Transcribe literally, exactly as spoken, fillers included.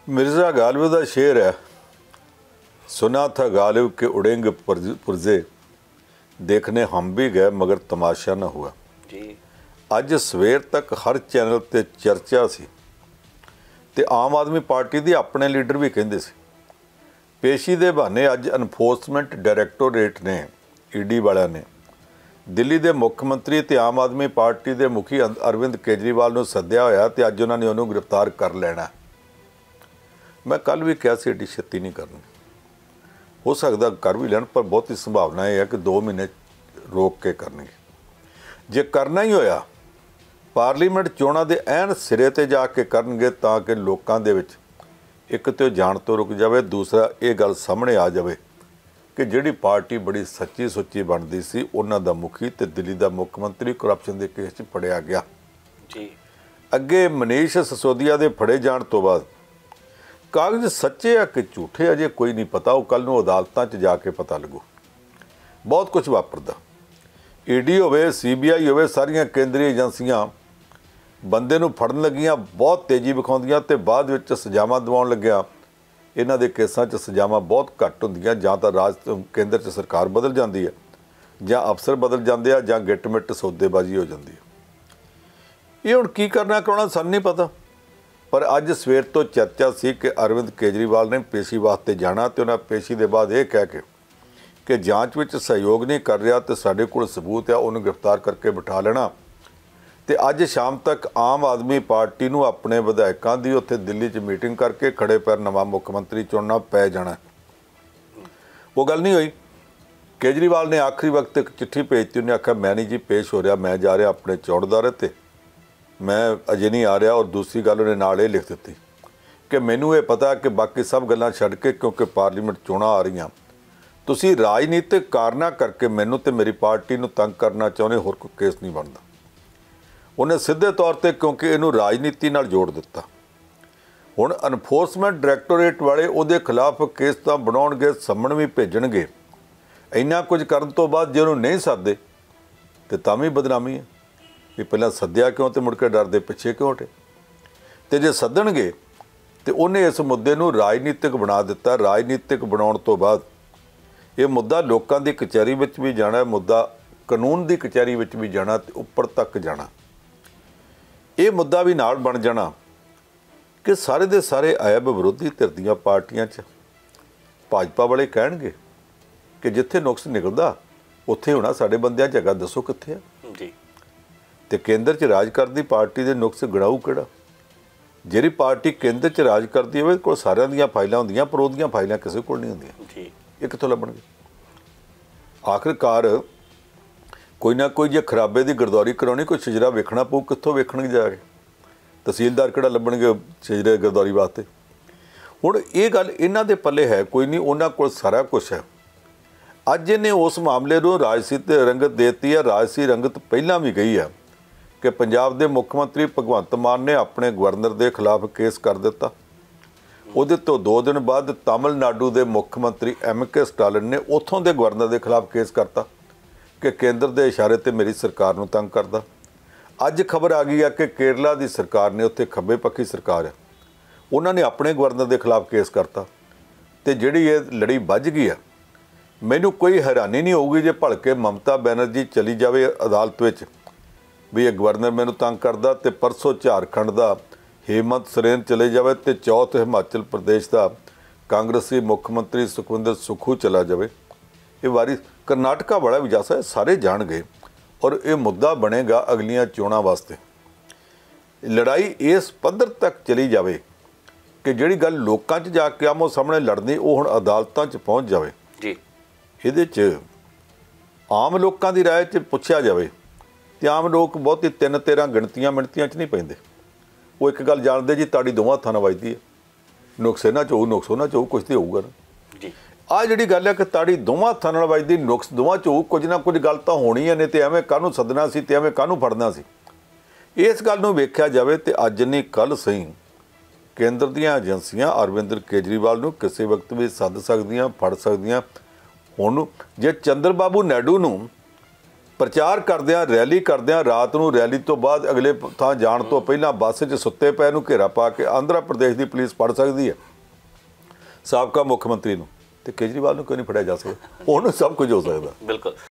मिर्ज़ा गालिब का शेर है, सुना था गालिब के उड़ेंगे पुरजे, देखने हम भी गए मगर तमाशा ना हुआ जी। अज सवेर तक हर चैनल ते चर्चा सी ते आम आदमी पार्टी के अपने लीडर भी कहते सी। पेशी के बहाने अज एनफोर्समेंट डायरैक्टोरेट ने ईडी वालिया ने दिल्ली के मुख्यमंत्री ते आम आदमी पार्टी के मुखी अरविंद केजरीवाल को सद्या होया ते अज उन्होंने उन्होंने गिरफ्तार कर लेना। मैं कल भी कहा एडी छत्ती नहीं करनी, हो सकता कर भी लैन, पर बहुत ही संभावना यह है कि दो महीने रोक के करनगे। जे करना ही होया पार्लीमेंट चोणां दे ऐन सिरे ते जाके करनगे ताकि लोकां दे विच एक तो जाण तो रुक जाए, दूसरा ये गल सामने आ जाए कि जिहड़ी पार्टी बड़ी सच्ची सुच्ची बनती सी उन्हां दा मुखी ते दिल्ली दा मुख्यमंत्री करप्शन के केस च फड़िया गया जी। अगे मनीष सिसोदिया दे फड़े जाण तो बाद कागज सच्चे आ कि झूठे अजे कोई नहीं पता, वो कल नूं अदालतां च जाके पता लगू। बहुत कुछ वापरदा, ईडी होवे सी बी आई होवे, सारियां केंद्रीय एजेंसियां बंदे नूं फड़न लगियां बहुत तेजी विखाउंदियां ते बाद विच सजावां दिवाउण लग्गिया इन्हां दे केसां च सजावां बहुत घੱਟ हुंदियां। जां तां राज केंद्र च सरकार बदल जाती है, जां अफसर बदल जाते हैं, जां गिट मिट सौदेबाजी हो जाती है। ये हुण की करना कराउणा सानूं नहीं पता, पर अज सवेर तो चर्चा सी कि अरविंद केजरीवाल ने पेशी वास्ते जाना तो उन्हें पेशी के बाद ये कह के कि जांच में सहयोग नहीं कर रहा तो साढ़े कोल सबूत है, उन्हें गिरफ्तार करके बिठा लेना। तो अज शाम तक आम आदमी पार्टी नूं अपने विधायकों की उत्थे दिल्ली च मीटिंग करके खड़े पैर नवा मुख्यमंत्री चुनना पै जाना। वो गल नहीं हुई। केजरीवाल ने आखिरी वक्त एक चिट्ठी भेजती, उन्हें आख्या मैं नहीं जी पेश हो रहा, मैं जा रहा अपने चौड़ दौरे ते, मैं अजे नहीं आ रहा। और दूसरी गल उन्हें नाल ये लिख दी कि मैनू ये पता कि बाकी सब गल्लां छड्ड के क्योंकि पार्लीमेंट चोणां आ रही तुसीं राजनीतिक कारणा करके मैनू ते मेरी पार्टी नूं तंग करना चाहुंदे, होर कोई केस नहीं बनता। उन्हें सीधे तौर पर क्योंकि इनू राजनीति नाल जोड़ दिता। हुण एनफोर्समेंट डायरैक्टोरेट वाले उहदे खिलाफ केस तां बनाउणगे, सम्मण भी भेजणगे। इन्ना कुछ करन तो बाद जे उहनूं नहीं सददे ते तां भी बदनामी है भी पहलां सद्दिया क्यों तो मुड़ के डरदे पिछे क्यों हटे। तो जे सद्दणगे तो उन्हें इस मुद्दे नूं राजनीतिक बना दिता। राजनीतिक बनाउण तो बाद ये मुद्दा लोकां दी कचहरी विच भी जाना, मुद्दा कानून की कचहरी विच भी जाना, ते उपर तक जाना। ये मुद्दा भी नाल बन जाना कि सारे दे सारे ऐब विरोधी धिर दीआं पार्टियां च भाजपा वाले कहणगे कि जिथे नुक्स निकलदा उत्थे होना साडे बंदियां च हैगा, दसो कित्थे है जी। ते केंद्र च राज करदी पार्टी दे नुक्स गणाऊ किहड़ा? जिहड़ी पार्टी केंद्र च राज करदी होवे कोल सारियां दीआं फाइलां हुंदियां, पर ओहदियां फाइलां किसी कोल नहीं हुंदियां जी। ये कित्थों लभणगे? आखिरकार कोई ना कोई जे खराबे की गिरदौरी कराउणी, कोई शजरा वेखना पऊ, कित्थों वेखणगे जाके? तहसीलदार किहड़ा लभणगे शजरे गिरदौरी वास्ते? हुण ये गल इन्हां दे पल्ले है कोई नहीं, उन्हां कोल सारा कुछ है। अज इन्हें उस मामले नूं राजसी रंगत देती है। राजसी रंगत पहलां भी गई है कि पंजाब के मुख्यमंत्री भगवंत मान ने अपने गवर्नर के खिलाफ केस कर दिता। उहदे तो दो दिन बाद तमिलनाडु के मुख्यमंत्री एम के स्टालिन ने उत्थों के गवर्नर के खिलाफ केस करता कि केंद्र के इशारे ते मेरी सरकार नूं तंग करदा। अज खबर आ गई है कि केरला की सरकार ने, उत्थे खब्बे पक्खी सरकार है, उन्होंने अपने गवर्नर के खिलाफ केस करता। तो जिहड़ी ये लड़ी बज गई है, मैनू कोई हैरानी नहीं होगी जे भलके ममता बनर्जी चली जाए अदालत विच भी ये गवर्नर मैनू तंग करदा, ते परसों झारखंड का हेमंत सोरेन चले जाए, तो चौथ हिमाचल प्रदेश का कांग्रेसी मुख्यमंत्री सुखविंदर सुखू चला जाए। ये वारी करनाटका वाला भी जा सकता, सारे जान गए और ये मुद्दा बनेगा अगलियां चोणां वास्ते। लड़ाई इस पद्धर तक चली जाए कि जिहड़ी गल लोकां च जाके आमो सामने लड़नी वो हुण अदालतां च पहुँच जाए जी। इहदे च आम लोकां दी राय च पुछया जाए तो आम लोग बहुत ही तीन तेरह गिणतियां मिणतियां च नहीं पैंदे। वो एक गल जानते जी ताड़ी दोवां हत्थां नाल वजदी है, नुक्स इन्हां च होऊ नुक्स उन्हां च होऊ, कुछ तो होऊगा ना जी। आ जिहड़ी गल है कि ताड़ी दोवां हत्थां नाल वजदी, नुक्स दोवां च होऊ, कुछ ना कुछ गल तां होणी है, नहीं तो एवें काहनूं सदना सी ते एवें काहनूं फड़ना सी। इस गल नूं वेख्या जाए तो अज नहीं कल सही केंद्र दीआं एजेंसियां अरविंद केजरीवाल नूं किसी वक्त भी सद सकदियां, फड़ सकदियां। हुण जे चंद्र बाबू नायडू नूं ਪ੍ਰਚਾਰ ਕਰਦਿਆਂ ਰੈਲੀ ਕਰਦਿਆਂ ਰਾਤ ਨੂੰ ਰੈਲੀ ਤੋਂ ਬਾਅਦ ਅਗਲੇ ਥਾਂ ਜਾਣ ਤੋਂ ਪਹਿਲਾਂ ਬੱਸ 'ਚ ਸੁੱਤੇ ਪਏ ਨੂੰ ਘੇਰਾ ਪਾ ਕੇ ਆਂਧਰਾ ਪ੍ਰਦੇਸ਼ ਦੀ ਪੁਲਿਸ ਫੜ ਸਕਦੀ ਹੈ ਸਾਬਕਾ ਮੁੱਖ ਮੰਤਰੀ ਨੂੰ, ਤੇ ਕੇਜਰੀਵਾਲ ਨੂੰ ਕਿਉਂ ਨਹੀਂ ਫੜਿਆ ਜਾ ਸਕਦਾ? ਉਹਨੂੰ ਸਭ ਕੁਝ ਹੋ ਸਕਦਾ। ਬਿਲਕੁਲ।